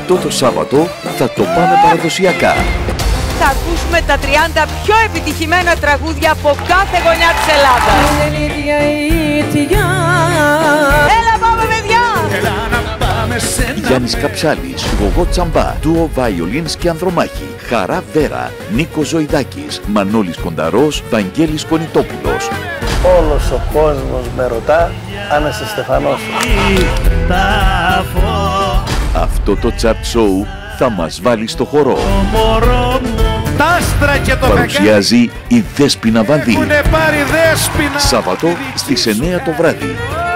Αυτό το Σάββατο θα το πάμε παραδοσιακά. Θα ακούσουμε τα 30 πιο επιτυχημένα τραγούδια από κάθε γωνιά της Ελλάδας. Έλα πάμε παιδιά! Γιάννης Καψάλης, Γογό Τσαμπά, Ντουο Βαϊολίνς και Ανδρομάχη, Χαρά Βέρα, Νίκος Ζωηδάκης, Μανώλης Κονταρός, Βαγγέλης Κονιτόπουλος. Όλος ο κόσμος με ρωτά αν είσαι Στεφανός. Αυτό το chart show θα μας βάλει στο χορό. Παρουσιάζει η Δέσποινα Βανδύ. Σάββατο στις 9 το βράδυ.